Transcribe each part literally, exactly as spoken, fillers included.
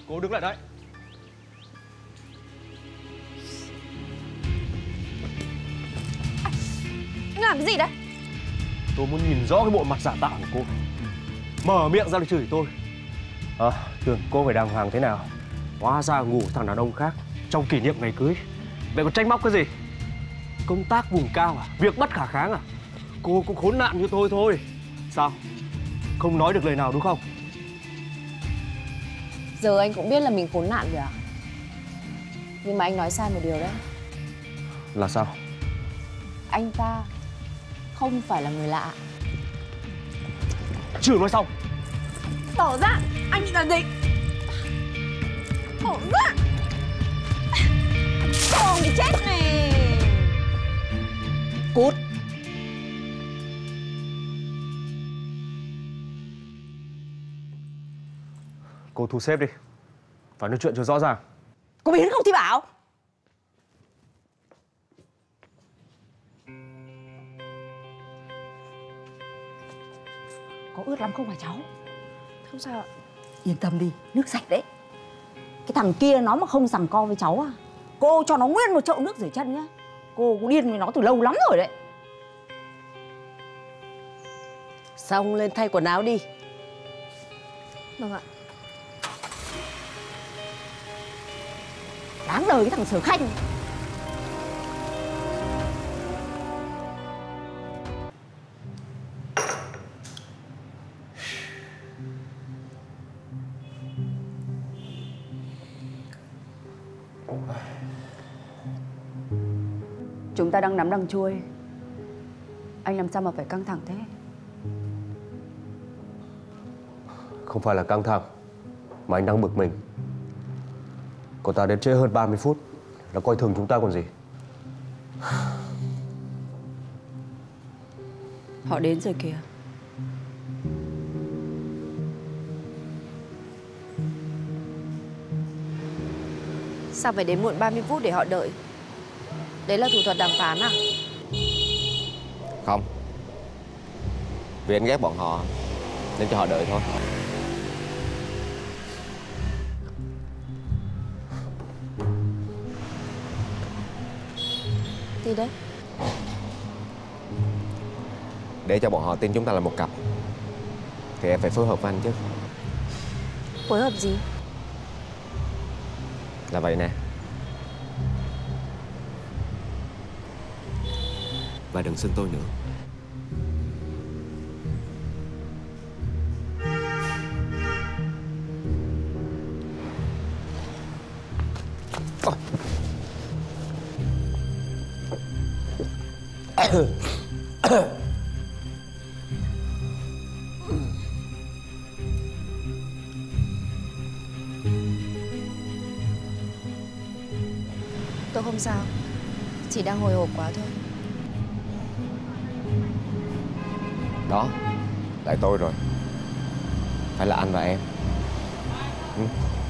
Cô đứng lại đấy. Anh làm cái gì đấy? Tôi muốn nhìn rõ cái bộ mặt giả tạo của cô. Mở miệng ra để chửi tôi. À, tưởng cô phải đàng hoàng thế nào. Hóa ra ngủ thằng đàn ông khác trong kỷ niệm ngày cưới. Vậy còn trách móc cái gì? Công tác vùng cao à? Việc bất khả kháng à? Cô cũng khốn nạn như tôi thôi. Sao? Không nói được lời nào đúng không? Giờ anh cũng biết là mình khốn nạn rồi à? Nhưng mà anh nói sai một điều đấy. Là sao? Anh ta không phải là người lạ. Chưa nói xong. Bỏ ra! Anh định làm gì? Bỏ ra! Con thì chết này! Cút! Cô thu xếp đi. Phải nói chuyện cho rõ ràng. Cô biến không thì bảo. Có ướt lắm không hả cháu? Không sao ạ. Yên tâm đi, nước sạch đấy. Cái thằng kia nó mà không giằng co với cháu à, cô cho nó nguyên một chậu nước rửa chân nhá. Cô cũng điên với nó từ lâu lắm rồi đấy. Xong lên thay quần áo đi. Vâng ạ. Đáng đời cái thằng Sở Khanh. Chúng ta đang nắm đằng chui. Anh làm sao mà phải căng thẳng thế? Không phải là căng thẳng, mà anh đang bực mình. Cô ta đến trễ hơn ba mươi phút là coi thường chúng ta còn gì. Họ đến rồi kìa. Sao phải đến muộn ba mươi phút để họ đợi? Đấy là thủ thuật đàm phán à? Không. Vì anh ghét bọn họ nên cho họ đợi thôi. Gì đấy? Để cho bọn họ tin chúng ta là một cặp thì em phải phối hợp với anh chứ. Phối hợp gì? Là vậy nè. Và đừng xưng tôi nữa. Tôi không sao. Chỉ đang hồi hộp quá thôi. Đó, tại tôi rồi. Phải là anh và em. Ừ.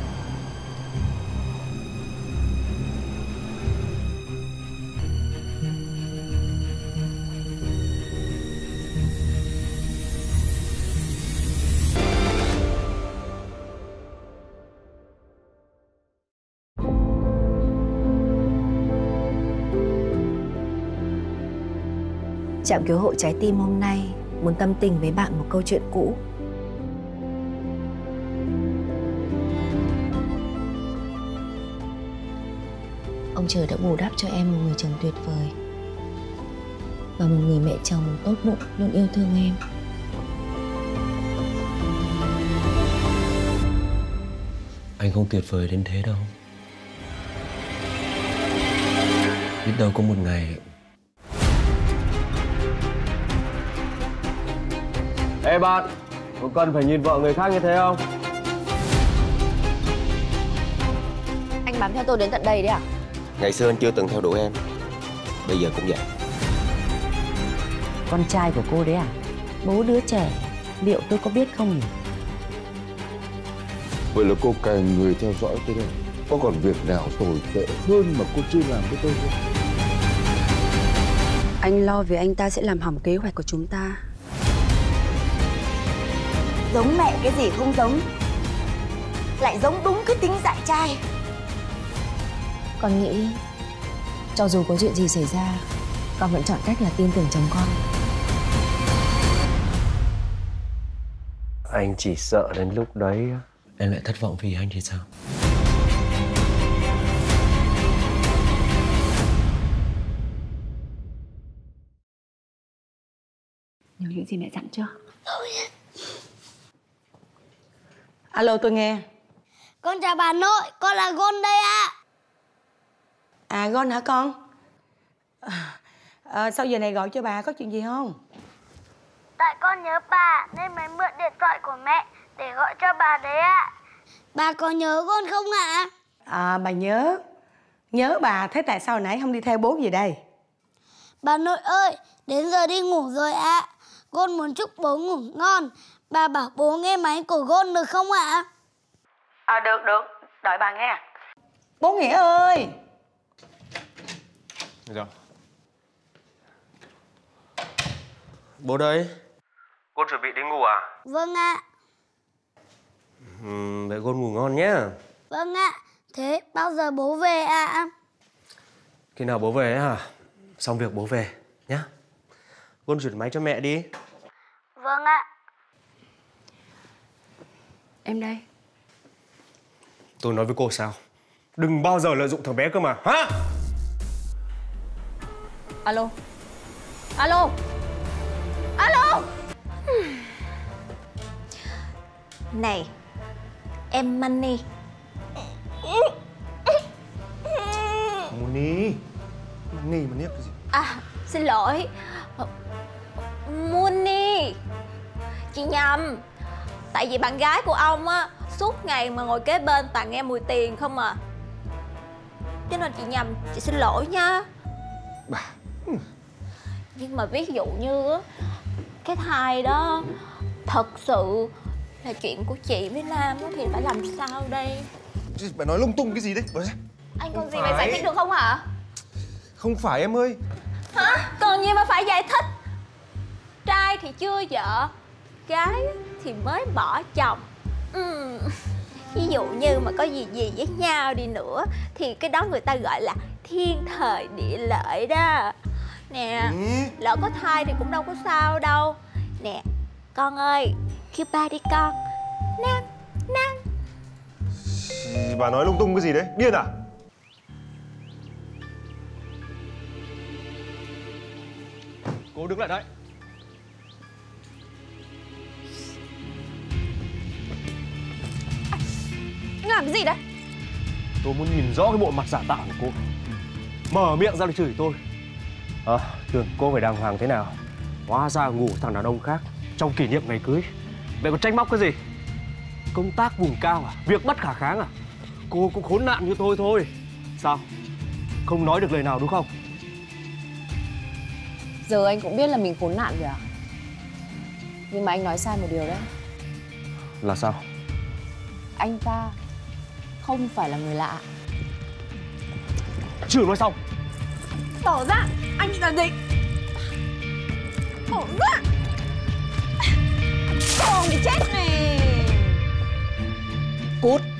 Trạm cứu hộ trái tim hôm nay muốn tâm tình với bạn một câu chuyện cũ. Ông trời đã bù đắp cho em một người chồng tuyệt vời và một người mẹ chồng tốt bụng luôn yêu thương em. Anh không tuyệt vời đến thế đâu. Biết đâu có một ngày. Ê bạn, có cần phải nhìn vợ người khác như thế không? Anh bám theo tôi đến tận đây đấy à? Ngày xưa anh chưa từng theo đuổi em, bây giờ cũng vậy. Con trai của cô đấy à? Bố đứa trẻ, liệu tôi có biết không nhỉ? Vậy là cô cài người theo dõi tôi đây. Có còn việc nào tồi tệ hơn mà cô chưa làm với tôi không? Anh lo vì anh ta sẽ làm hỏng kế hoạch của chúng ta. Giống mẹ cái gì không giống. lại giống đúng cái tính dại trai. Con nghĩ cho dù có chuyện gì xảy ra, con vẫn chọn cách là tin tưởng chồng con. Anh chỉ sợ đến lúc đấy em lại thất vọng vì anh thì sao? Nhớ những gì mẹ dặn chưa? Alo, tôi nghe. Con chào bà nội, con là Gon đây ạ. À, Gon hả con? À, à, sao giờ này gọi cho bà, có chuyện gì không? Tại con nhớ bà nên mới mượn điện thoại của mẹ để gọi cho bà đấy ạ. Bà có nhớ Gon không ạ? À, bà nhớ. Nhớ bà, thế tại sao hồi nãy không đi theo bố về đây? Bà nội ơi, đến giờ đi ngủ rồi ạ. Gon muốn chúc bố ngủ ngon. Bà bảo bố nghe máy của Gon được không ạ? À, được, được. Đợi bà nghe. Bố Nghĩa ơi! Dạ. Bố đây. Con chuẩn bị đi ngủ à? Vâng ạ. Ừ, vậy con ngủ ngon nhé. Vâng ạ. Thế bao giờ bố về ạ? Khi nào bố về hả? Xong việc bố về nhá. Con chuyển máy cho mẹ đi. Vâng ạ. Em đây. Tôi nói với cô sao? Đừng bao giờ lợi dụng thằng bé cơ mà, hả? Alo. Alo. Alo. Này, em Money. Money. Money mà niếc cái gì? À, xin lỗi. Money. Chị nhầm. Tại vì bạn gái của ông á suốt ngày mà ngồi kế bên toàn nghe mùi tiền không à. Cho nên chị nhầm, chị xin lỗi nha. Bà. Nhưng mà ví dụ như á, cái thai đó thật sự là chuyện của chị với Nam á, thì phải làm sao đây? Bà nói lung tung cái gì đấy? Bà... Anh còn gì phải giải thích được không hả? Không phải em ơi. Hả? Còn gì mà phải giải thích? Trai thì chưa vợ, gái thì mới bỏ chồng. Ừ. Ví dụ như mà có gì gì với nhau đi nữa thì cái đó người ta gọi là thiên thời địa lợi đó. Nè, ừ. Lỡ có thai thì cũng đâu có sao đâu. Nè, con ơi, kêu ba đi con. Nam, Nam. Bà nói lung tung cái gì đấy? Điên à? Cô đứng lại đấy. Anh làm cái gì đấy? Tôi muốn nhìn rõ cái bộ mặt giả tạo của cô. Mở miệng ra để chửi tôi. À, tưởng cô phải đàng hoàng thế nào. Hóa ra ngủ thằng đàn ông khác trong kỷ niệm ngày cưới. Vậy còn trách móc cái gì? Công tác vùng cao à? Việc bất khả kháng à? Cô cũng khốn nạn như tôi thôi. Sao? Không nói được lời nào đúng không? Giờ anh cũng biết là mình khốn nạn rồi à? Nhưng mà anh nói sai một điều đấy. Là sao? Anh ta không phải là người lạ. Chưa nói xong. Bỏ ra. Anh định làm gì? Bỏ ra. Con thì chết này. Cút.